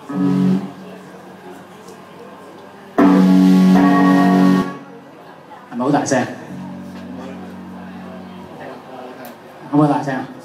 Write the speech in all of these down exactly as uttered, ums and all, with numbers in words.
係咪好大聲？可唔可以大聲啊？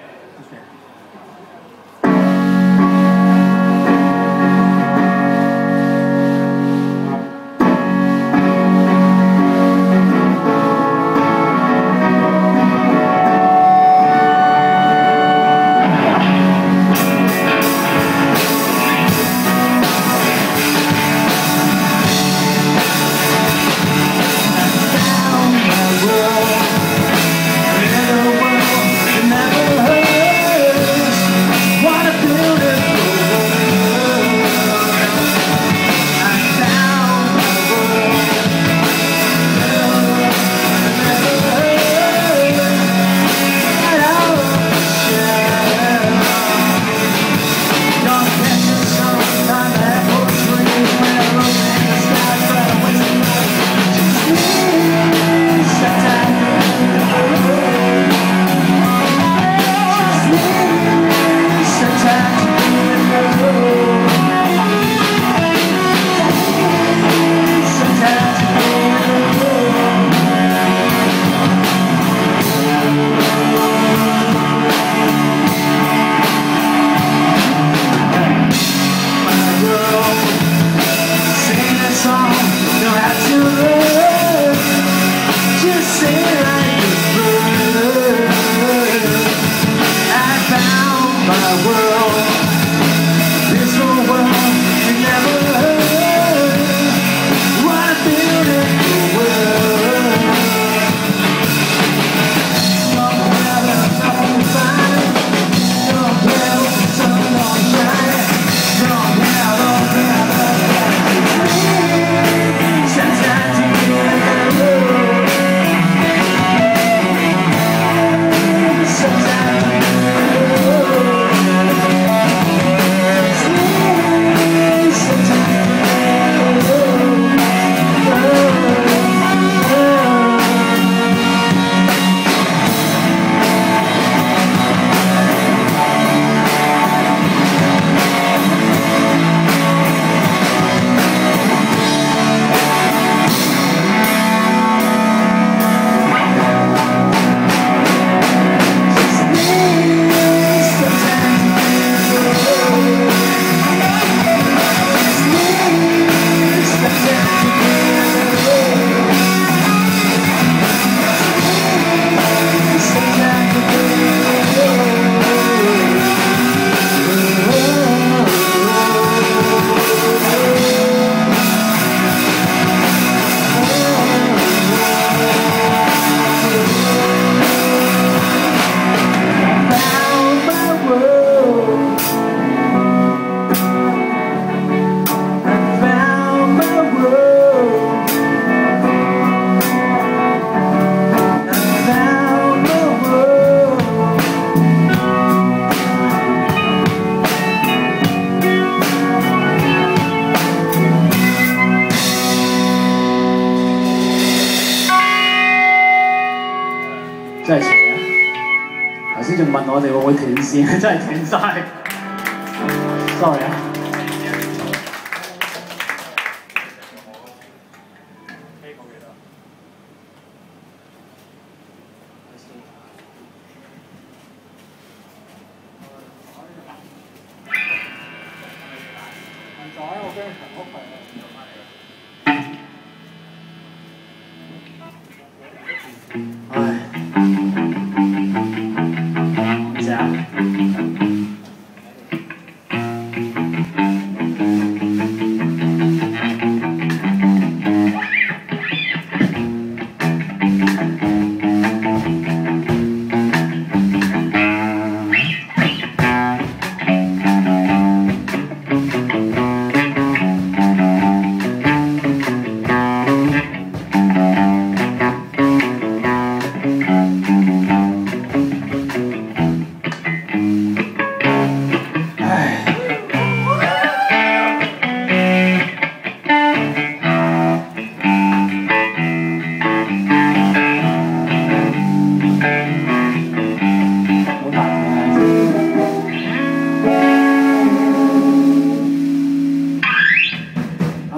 真係邪啊！頭先仲問我哋會唔會斷線，真係斷晒。sorry 啊。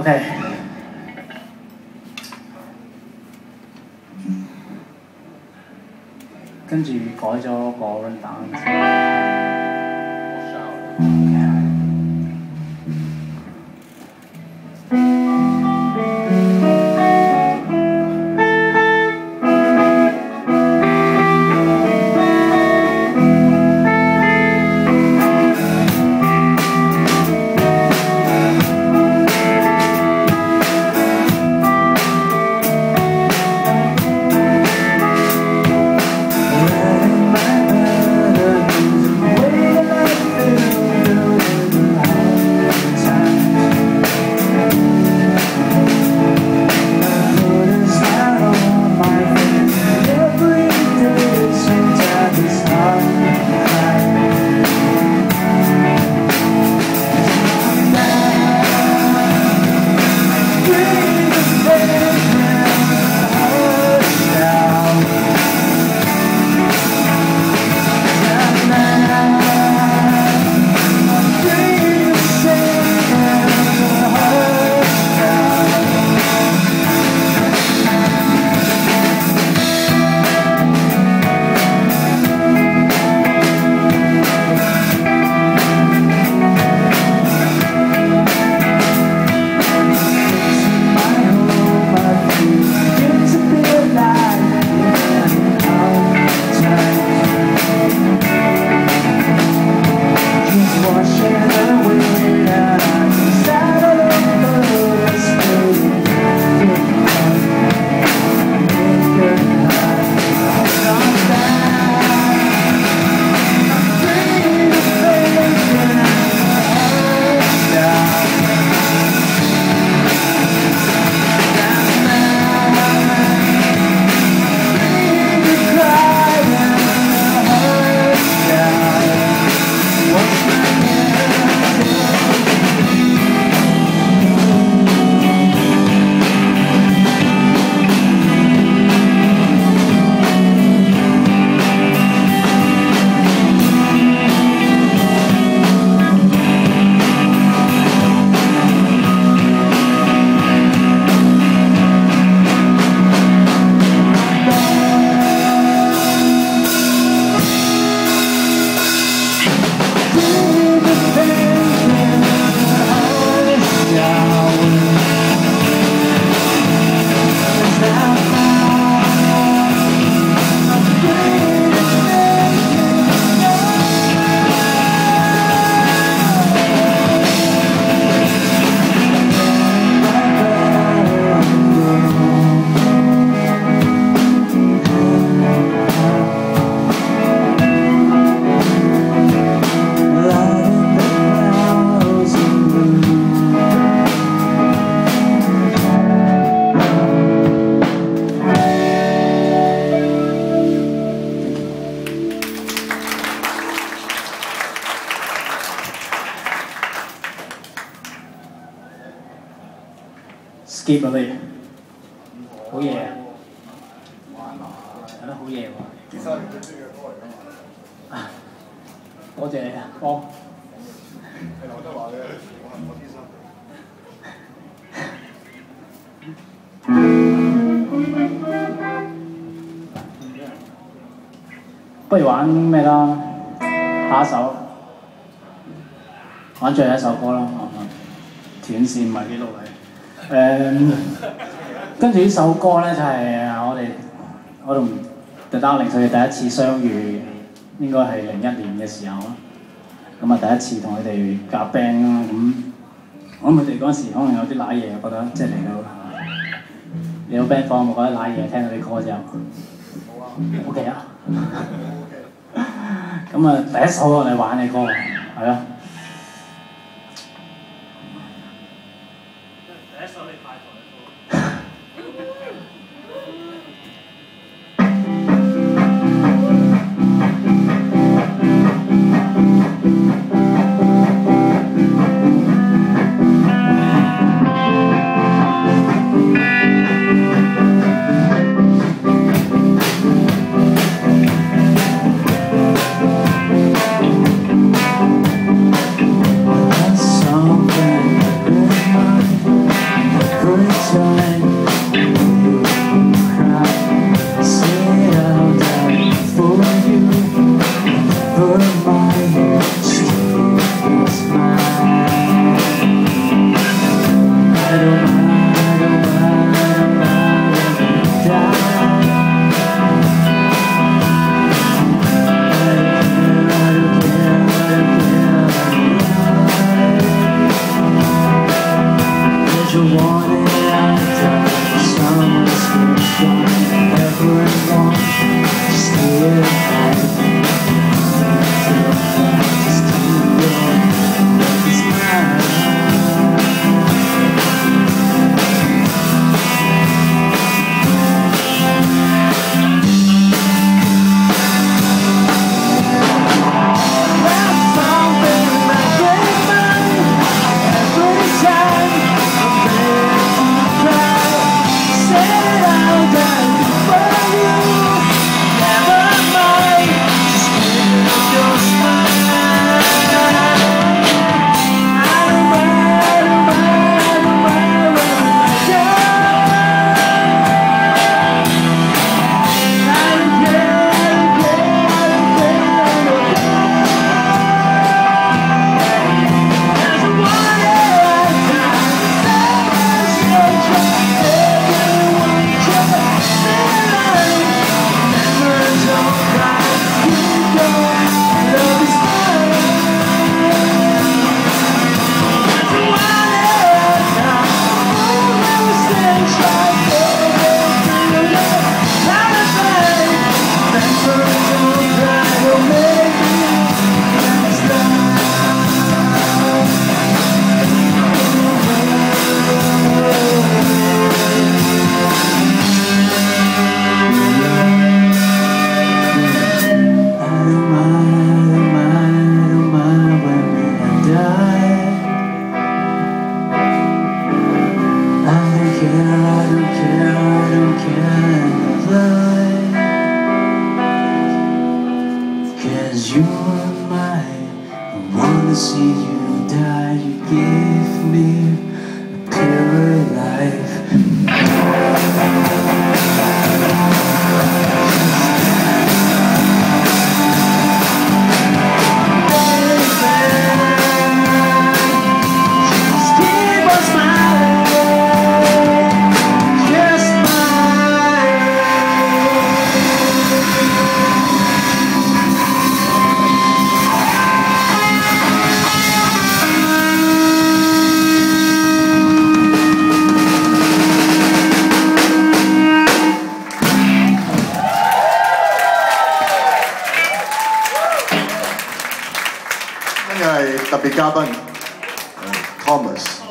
OK， 跟住改咗個 rundown。 skip 啊你，好嘢啊！係咯，好嘢喎！其實係最中意嘅歌嚟㗎嘛。啊，多謝你啊，幫。係劉德華嘅，我係我天生。不如玩咩啦？下一首，玩最後一首歌啦。斷線唔係幾努力。誒、嗯，跟住呢首歌咧就係、是、我哋我同 The Darlings 佢哋第一次相遇，應該係零一年嘅時候啦。咁啊第一次同佢哋夾 band 啦，咁我諗佢哋嗰陣時可能有啲賴嘢，覺得即係嚟到嚟到 band 房，有冇覺得賴嘢？聽到啲歌之後，好啊 ，OK 啊。咁啊第一首我哋玩嘅歌，係咯。 give me a purer life. 特別嘉賓 Thomas。